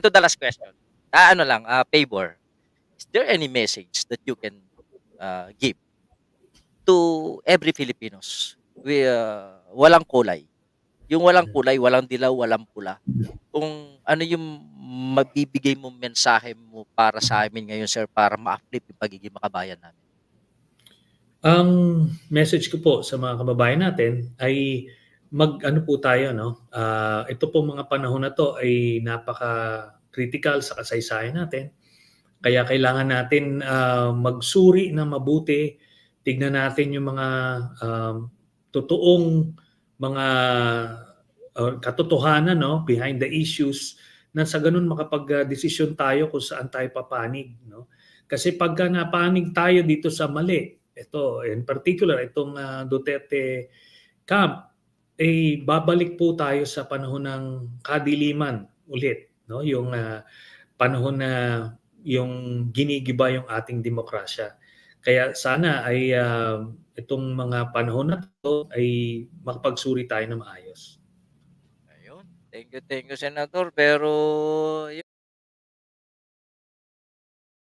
to the last question. Ano lang, favor. Is there any message that you can give to every Filipinos? Walang kulay. Yung walang kulay, walang dilaw, walang pula. Kung ano yung mabibigay mong mensahe mo para sa amin ngayon, sir, para ma-uplift yung pagiging makabayan namin? Ang message ko po sa mga kababayan natin ay mag-ano po tayo, no? Ito po mga panahon na to ay napaka-critical sa kasaysayan natin. Kaya kailangan natin magsuri ng mabuti, tignan natin yung mga totoong mga katotohanan, no, behind the issues, na sa ganun makapag-desisyon tayo kung saan tayo papanig, no? Kasi pagka napanig tayo dito sa mali, ito in particular itong Duterte camp, eh babalik po tayo sa panahon ng kadiliman ulit, no? Yung panahon na yung ginigiba yung ating demokrasya. Kaya sana ay itong mga panahon na to ay makapagsuri tayo na maayos. Ayun. Thank you, Senator. Pero